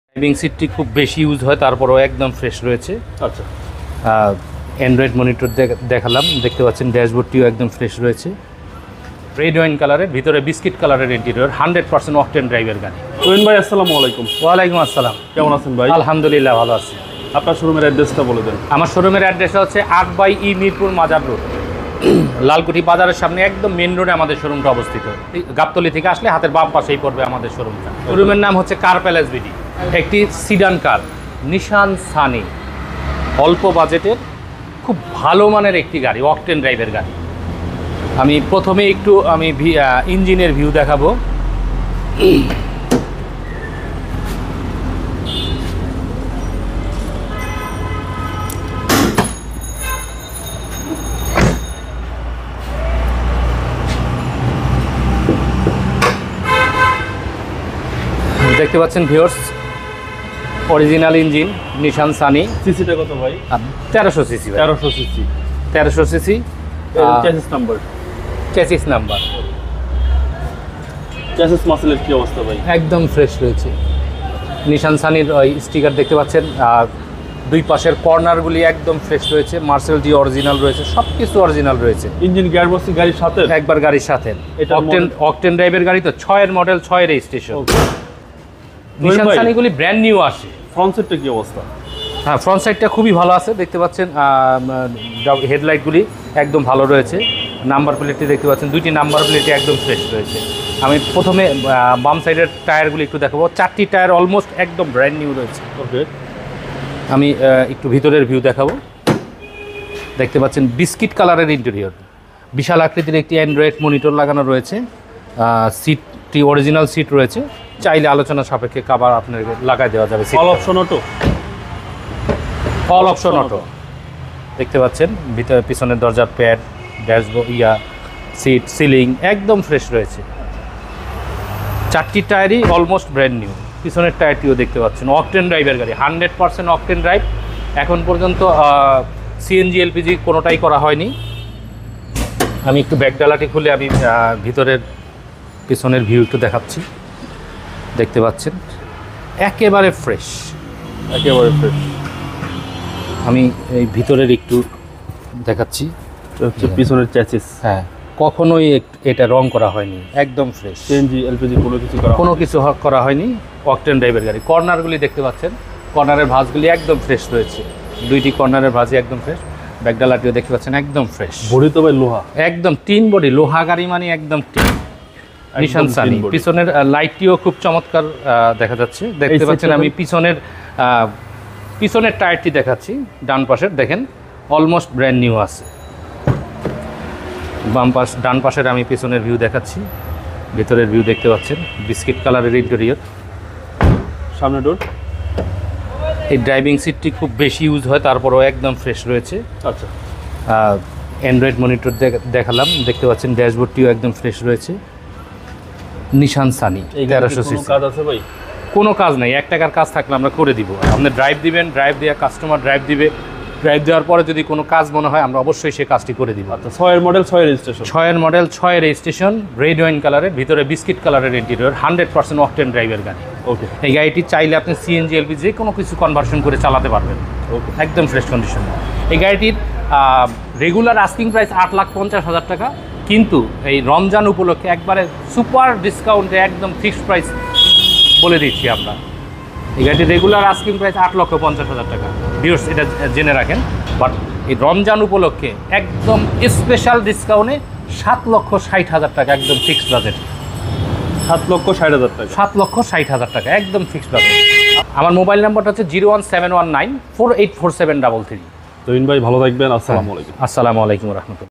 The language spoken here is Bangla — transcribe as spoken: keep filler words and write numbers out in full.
ড্রাইভিং সিটটি খুব বেশি ইউজ হয়, তারপরেও একদম ফ্রেশ রয়েছে। আচ্ছা, অ্যান্ড্রয়েড মনিটর দেখালাম, দেখতে পাচ্ছেন ড্যাশবোর্ডটিও একদম ফ্রেশ রয়েছে। রেড ওয়াইন কালারের ভিতরে বিস্কিট কালারের ইন্টেরিয়র, হান্ড্রেড পার্সেন্ট অকটেন ড্রাইভের গাড়ি। তুহিন ভাই আসসালামু আলাইকুম। ওয়ালাইকুম আসসালাম, কেমন আছেন ভাই? আলহামদুলিল্লাহ ভালো আছি। আপনার শোরুমের অ্যাড্রেসটা বলে দেন। আমার শোরুমের অ্যাড্রেসটা হচ্ছে আট বাই ই মিরপুর মাজার রোড, লালকুঠি বাজারের সামনে একদম মেন রোডে আমাদের শোরুমটা অবস্থিত। গাবতলী থেকে আসলে হাতের বাম পাশেই পড়বে আমাদের শোরুমটা। শোরুমের নাম হচ্ছে কার প্যালেস বিডি। একটি সিডান কার নিশান সানি, অল্প বাজেটের খুব ভালো মানের একটি গাড়ি, অকটেন ড্রাইভের গাড়ি। আমি প্রথমে একটু আমি ইঞ্জিনের ভিউ দেখাবো। দেখতে পাচ্ছেন viewers, original engine Nissan Sunny. সিসিটা কত ভাই? তেরোশো সিসি। তেরোশো সিসি। তেরোশো CC. Chassis number. Chassis number. Chassis মাসেলের কি অবস্থা ভাই? একদম ফ্রেশ রয়েছে। নিশান সানির ওই স্টিকার দেখতে পাচ্ছেন, আর দুই পাশের কর্নারগুলি একদম ফ্রেশ রয়েছে। মার্সেল জি অরিজিনাল রয়েছে, সব কিছু অরিজিনাল রয়েছে। ইঞ্জিন গিয়ারবক্স গাড়ির সাথে একবার গাড়ির সাথে। এটা অকটেন অকটেন ড্রাইভের গাড়ি তো, ছয়ের মডেল, ছয়ের রেজিস্ট্রেশন। নিশান সানিগুলি ব্র্যান্ড নিউ আসে। ফ্রন্ট সাইডটা কি অবস্থা? হ্যাঁ, ফ্রন্ট সাইডটা খুবই ভালো আছে। দেখতে পাচ্ছেন হেডলাইটগুলি একদম ভালো রয়েছে। নাম্বার প্লেটটি দেখতে পাচ্ছেন, দুইটি নাম্বার প্লেটই একদম ফ্রেশ রয়েছে। আমি প্রথমে বাম সাইডের টায়ারগুলি একটু দেখাবো। চারটি টায়ার অলমোস্ট একদম ব্র্যান্ড নিউ রয়েছে। ওকে, আমি একটু ভিতরের ভিউ দেখাবো। দেখতে পাচ্ছেন বিস্কিট কালারের ইন্টেরিয়র, বিশাল আকৃতির একটি অ্যান্ড্রয়েড মনিটর লাগানো রয়েছে। সিটটি অরিজিনাল সিট রয়েছে, চাইলে আলোচনা সাপেক্ষে কাভার আপনাকে লাগাই দেওয়া যাবে। All option auto. All option auto দেখতে পাচ্ছেন। ভিতরে পিছনের দরজার pad, dashboard, yeah seat, ceiling একদম ফ্রেশ রয়েছে। চারটি টায়ারই অলমোস্ট ব্র্যান্ড নিউ। পিছনের টায়ারটিও দেখতে পাচ্ছেন, অকটেন ড্রাইভের গাড়ি, হান্ড্রেড পার্সেন্ট অকটেন ড্রাইভ। এখন পর্যন্ত সিএনজি এলপিজি কোনোটাই করা হয়নি। আমি একটু ব্যাকডালাটি খুলে আমি ভিতরের পিছনের ভিউ একটু দেখাচ্ছি। দেখতে পাচ্ছেন একেবারে ফ্রেশ, একেবারে ফ্রেশ। আমি এই ভিতরের একটু দেখাচ্ছি। হচ্ছে পিছনের চ্যাসিস। হ্যাঁ, কখনোই এটা রং করা হয়নি, একদম ফ্রেশ। সিএনজি এলপিজি কোনো কিছু করা কোনো কিছু করা হয়নি। অকটেন ড্রাইভের গাড়ি। কর্নারগুলি দেখতে পাচ্ছেন, কর্নারের ভাঁজগুলি একদম ফ্রেশ রয়েছে। দুইটি কর্নারের ভাঁজই একদম ফ্রেশ। ব্যাকডালাটিও দেখতে পাচ্ছেন একদম ফ্রেশ। বডি তো ভাই লোহা, একদম টিন বডি। লোহা গাড়ি মানে একদম টিন। নিশান সানি। পিছনের লাইটটিও খুব চমৎকার দেখা যাচ্ছে। দেখতে পাচ্ছেন আমি পিছনের পিছনের টায়ারটি দেখাচ্ছি। ডান পাশের দেখেন অলমোস্ট ব্র্যান্ড নিউ আছে। বাম পাশ ডান পাশের আমি পিছনের ভিউ দেখাচ্ছি। ভিতরের ভিউ দেখতে পাচ্ছেন, বিস্কিট কালারের ইন্টেরিয়র। সামনে ডোর। এই ড্রাইভিং সিটটি খুব বেশি ইউজ হয়, তারপরেও একদম ফ্রেশ রয়েছে। আচ্ছা, অ্যান্ড্রয়েড মনিটর দেখালাম, দেখতে পাচ্ছেন ড্যাশবোর্ডটিও একদম ফ্রেশ রয়েছে। নিশান সানি তেরোশো সিসি। কাজ আছে ভাই? কোনো কাজ নেই, এক টাকার কাজ থাকলে আমরা করে দিব। আপনি ড্রাইভ দিবেন, ড্রাইভ দেওয়া কাস্টমার ড্রাইভ দিবে। ড্রাইভ দেওয়ার পরে যদি কোনো কাজ মনে হয় আমরা অবশ্যই সেই কাজটি করে দিব। আচ্ছা, ছয়ের মডেল, ছয়ের রেজিস্ট্রেশন। ছয়ের মডেল, ছয়ের রেজিস্ট্রেশন, রেড ওয়াইন কালারের ভিতরে বিস্কিট কালারের ইন্টেরিয়র, হান্ড্রেড পার্সেন্ট অকটেন ড্রাইভের গাড়ি। ওকে, এই গাড়িটি চাইলে আপনি সিএনজি এলপিজি যে কোনো কিছু কনভার্সন করে চালাতে পারবেন। ওকে, একদম ফ্রেশ কন্ডিশন। এই গাড়িটির রেগুলার আস্কিং প্রাইস আট লাখ পঞ্চাশ হাজার টাকা, কিন্তু এই রমজান উপলক্ষে একবারে সুপার ডিসকাউন্টে একদম ফিক্সড প্রাইস বলে দিচ্ছি আমরা। এই গাড়িটির রেগুলার আস্কিং প্রাইস আট লক্ষ পঞ্চাশ হাজার টাকা। ভিউয়ার্স এটা জেনে রাখেন। বাট এই রমজান উপলক্ষে একদম স্পেশাল ডিসকাউন্টে সাত লক্ষ ষাট হাজার টাকা, একদম ফিক্সড বাজেট। সাত লক্ষ ষাট হাজার টাকা। সাত লক্ষ ষাট হাজার টাকা একদম ফিক্সড বাজেট। আমার মোবাইল নাম্বারটা হচ্ছে zero one seven one nine four eight four seven double three. Tuhin ভাই ভালো থাকবেন। আসসালামু আলাইকুম। আসসালামু আলাইকুম রহমতুল্লাহ।